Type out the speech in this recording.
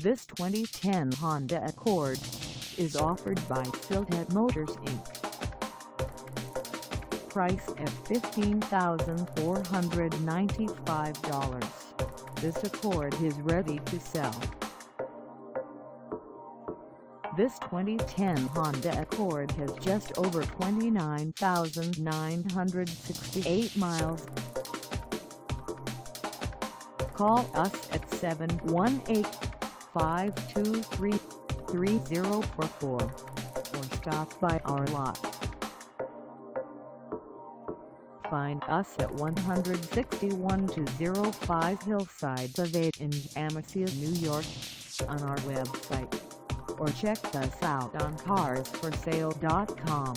This 2010 Honda Accord is offered by Sylhet Motors Inc. Price at $15,495. This Accord is ready to sell. This 2010 Honda Accord has just over 29,968 miles. Call us at 718-523-3044 or stop by our lot. Find us at 161-205 Hillside Ave in Jamacia, New York, on our website, or check us out on carsforsale.com.